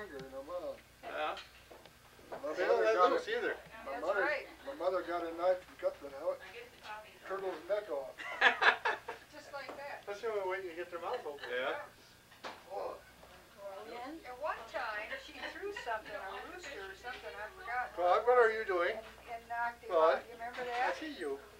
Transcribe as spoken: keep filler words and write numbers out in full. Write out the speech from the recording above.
finger in her mouth. Yeah. My They don't mother let got loose a, either. my That's mother, right. my mother got a knife and cut the turtle's neck off. Just like that. Especially when we're waiting to get their mouth open. Yeah. Oh. And at one time, she threw something, a rooster or something, I forgot. Claude, what are you doing? And, and knocked him Claude? out. You remember I that? see you.